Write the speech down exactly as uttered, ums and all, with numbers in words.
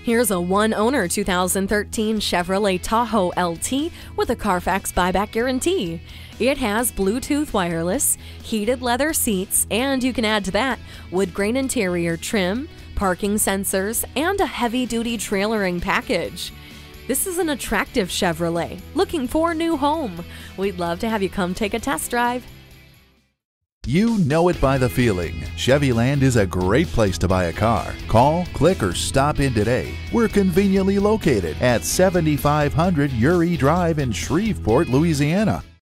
Here's a one-owner two thousand thirteen Chevrolet Tahoe L T with a Carfax buyback guarantee. It has Bluetooth wireless, heated leather seats, and you can add to that wood grain interior trim, parking sensors, and a heavy-duty trailering package. This is an attractive Chevrolet looking for a new home. We'd love to have you come take a test drive. You know it by the feeling. Chevyland is a great place to buy a car. Call, click, or stop in today. We're conveniently located at seventy-five hundred Youree Drive in Shreveport, Louisiana.